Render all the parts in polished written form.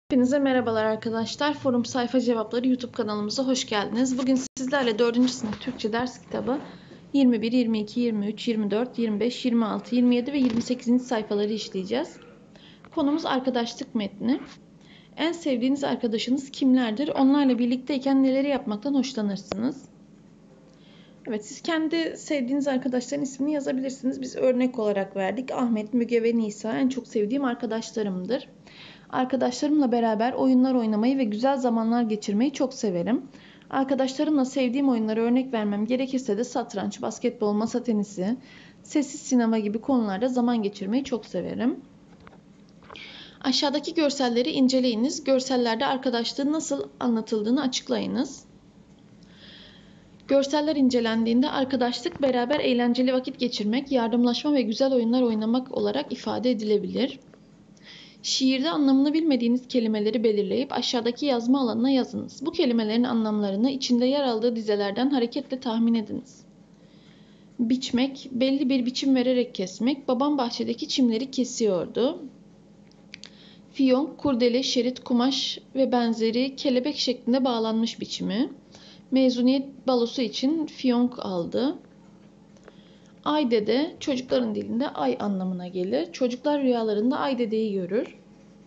Hepinize merhabalar arkadaşlar. Forum Sayfa Cevapları YouTube kanalımıza hoş geldiniz. Bugün sizlerle 4. sınıf Türkçe ders kitabı 21, 22, 23, 24, 25, 26, 27 ve 28. sayfaları işleyeceğiz. Konumuz arkadaşlık metni. En sevdiğiniz arkadaşınız kimlerdir? Onlarla birlikteyken neleri yapmaktan hoşlanırsınız? Evet, siz kendi sevdiğiniz arkadaşların ismini yazabilirsiniz. Biz örnek olarak verdik. Ahmet, Müge ve Nisa en çok sevdiğim arkadaşlarımdır. Arkadaşlarımla beraber oyunlar oynamayı ve güzel zamanlar geçirmeyi çok severim. Arkadaşlarımla sevdiğim oyunlara örnek vermem gerekirse de satranç, basketbol, masa tenisi, sessiz sinema gibi konularda zaman geçirmeyi çok severim. Aşağıdaki görselleri inceleyiniz. Görsellerde arkadaşlığın nasıl anlatıldığını açıklayınız. Görseller incelendiğinde arkadaşlık beraber eğlenceli vakit geçirmek, yardımlaşma ve güzel oyunlar oynamak olarak ifade edilebilir. Şiirde anlamını bilmediğiniz kelimeleri belirleyip aşağıdaki yazma alanına yazınız. Bu kelimelerin anlamlarını içinde yer aldığı dizelerden hareketle tahmin ediniz. Biçmek, belli bir biçim vererek kesmek. Babam bahçedeki çimleri kesiyordu. Fiyonk, kurdele, şerit, kumaş ve benzeri kelebek şeklinde bağlanmış biçimi. Mezuniyet balosu için fiyonk aldı. Ay dede çocukların dilinde ay anlamına gelir. Çocuklar rüyalarında ay dedeyi görür.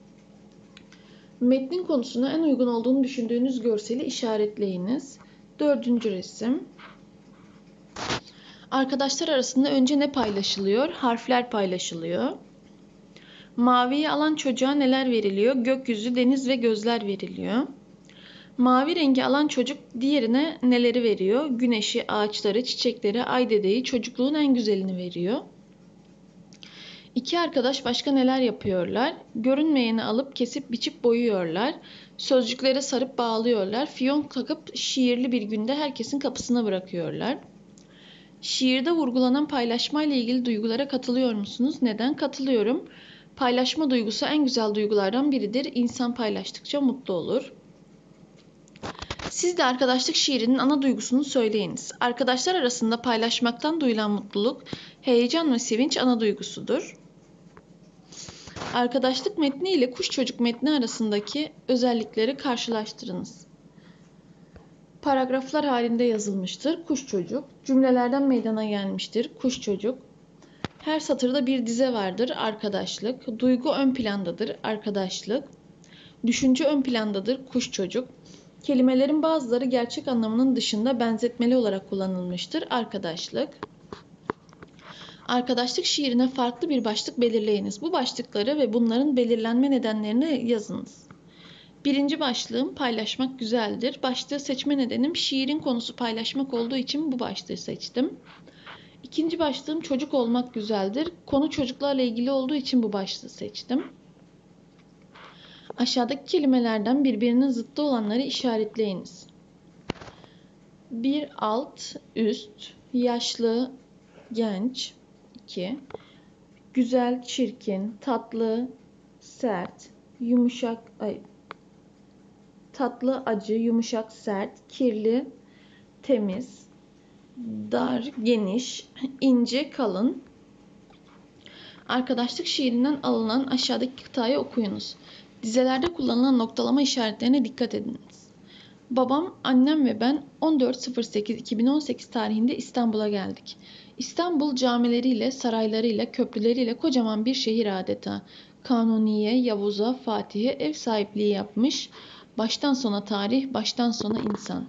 Metnin konusuna en uygun olduğunu düşündüğünüz görseli işaretleyiniz. 4. resim. Arkadaşlar arasında önce ne paylaşılıyor? Harfler paylaşılıyor. Maviyi alan çocuğa neler veriliyor? Gökyüzü, deniz ve gözler veriliyor. Mavi rengi alan çocuk diğerine neleri veriyor? Güneşi, ağaçları, çiçekleri, ay dedeyi, çocukluğun en güzelini veriyor. İki arkadaş başka neler yapıyorlar? Görünmeyeni alıp kesip biçip boyuyorlar. Sözcükleri sarıp bağlıyorlar. Fiyonk takıp şiirli bir günde herkesin kapısına bırakıyorlar. Şiirde vurgulanan paylaşmayla ilgili duygulara katılıyor musunuz? Neden? Katılıyorum. Paylaşma duygusu en güzel duygulardan biridir. İnsan paylaştıkça mutlu olur. Siz de arkadaşlık şiirinin ana duygusunu söyleyiniz. Arkadaşlar arasında paylaşmaktan duyulan mutluluk, heyecan ve sevinç ana duygusudur. Arkadaşlık metni ile kuş çocuk metni arasındaki özellikleri karşılaştırınız. Paragraflar halinde yazılmıştır. Kuş çocuk. Cümlelerden meydana gelmiştir. Kuş çocuk. Her satırda bir dize vardır. Arkadaşlık. Duygu ön plandadır. Arkadaşlık. Düşünce ön plandadır. Kuş çocuk. Kelimelerin bazıları gerçek anlamının dışında benzetmeli olarak kullanılmıştır. Arkadaşlık. Arkadaşlık şiirine farklı bir başlık belirleyiniz. Bu başlıkları ve bunların belirlenme nedenlerini yazınız. Birinci başlığım paylaşmak güzeldir. Başlığı seçme nedenim şiirin konusu paylaşmak olduğu için bu başlığı seçtim. İkinci başlığım çocuk olmak güzeldir. Konu çocuklarla ilgili olduğu için bu başlığı seçtim. Aşağıdaki kelimelerden birbirinin zıttı olanları işaretleyiniz. Bir alt, üst, yaşlı, genç. 2. Güzel, çirkin, tatlı, sert, yumuşak, tatlı, acı, yumuşak, sert, kirli, temiz, dar, geniş, ince, kalın. Arkadaşlık şiirinden alınan aşağıdaki kıtayı okuyunuz. Dizelerde kullanılan noktalama işaretlerine dikkat ediniz. Babam, annem ve ben 14.08.2018 tarihinde İstanbul'a geldik. İstanbul camileriyle, saraylarıyla, köprüleriyle kocaman bir şehir adeta. Kanuniye, Yavuz'a, Fatih'e ev sahipliği yapmış. Baştan sona tarih, baştan sona insan.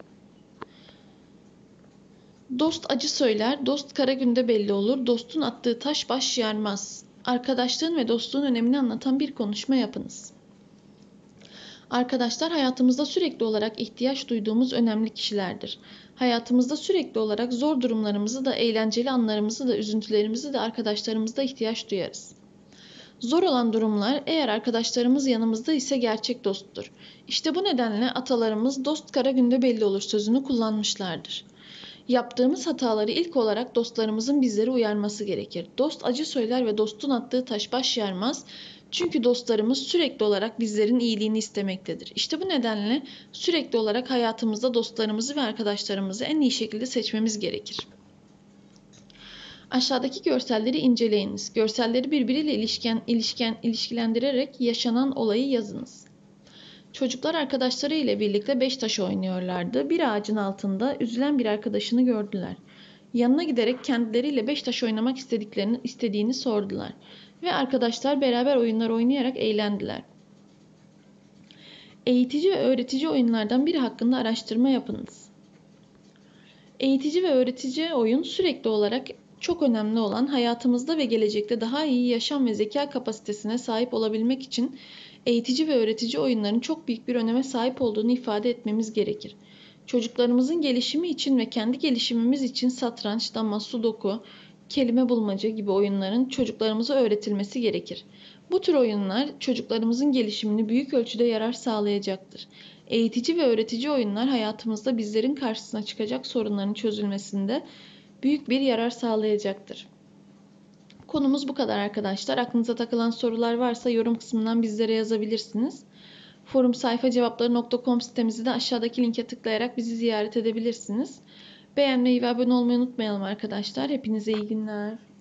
Dost acı söyler, dost kara günde belli olur. Dostun attığı taş baş yarmaz. Arkadaşlığın ve dostluğun önemini anlatan bir konuşma yapınız. Arkadaşlar hayatımızda sürekli olarak ihtiyaç duyduğumuz önemli kişilerdir. Hayatımızda sürekli olarak zor durumlarımızı da, eğlenceli anlarımızı da, üzüntülerimizi de arkadaşlarımızda ihtiyaç duyarız. Zor olan durumlar eğer arkadaşlarımız yanımızda ise gerçek dosttur. İşte bu nedenle atalarımız dost kara günde belli olur sözünü kullanmışlardır. Yaptığımız hataları ilk olarak dostlarımızın bizleri uyarması gerekir. Dost acı söyler ve dostun attığı taş baş yarmaz. Çünkü dostlarımız sürekli olarak bizlerin iyiliğini istemektedir. İşte bu nedenle sürekli olarak hayatımızda dostlarımızı ve arkadaşlarımızı en iyi şekilde seçmemiz gerekir. Aşağıdaki görselleri inceleyiniz. Görselleri birbiriyle ilişkilendirerek yaşanan olayı yazınız. Çocuklar arkadaşları ile birlikte beş taş oynuyorlardı. Bir ağacın altında üzülen bir arkadaşını gördüler. Yanına giderek kendileriyle beş taş oynamak istediğini sordular. Ve arkadaşlar beraber oyunlar oynayarak eğlendiler. Eğitici ve öğretici oyunlardan biri hakkında araştırma yapınız. Eğitici ve öğretici oyun sürekli olarak çok önemli olan, hayatımızda ve gelecekte daha iyi yaşam ve zeka kapasitesine sahip olabilmek için eğitici ve öğretici oyunların çok büyük bir öneme sahip olduğunu ifade etmemiz gerekir. Çocuklarımızın gelişimi için ve kendi gelişimimiz için satranç, dama, sudoku, kelime bulmaca gibi oyunların çocuklarımıza öğretilmesi gerekir. Bu tür oyunlar çocuklarımızın gelişimini büyük ölçüde yarar sağlayacaktır. Eğitici ve öğretici oyunlar hayatımızda bizlerin karşısına çıkacak sorunların çözülmesinde büyük bir yarar sağlayacaktır. Konumuz bu kadar arkadaşlar. Aklınıza takılan sorular varsa yorum kısmından bizlere yazabilirsiniz. Forumsayfacevapları.com sitemizi de aşağıdaki linke tıklayarak bizi ziyaret edebilirsiniz. Beğenmeyi ve abone olmayı unutmayalım arkadaşlar. Hepinize iyi günler.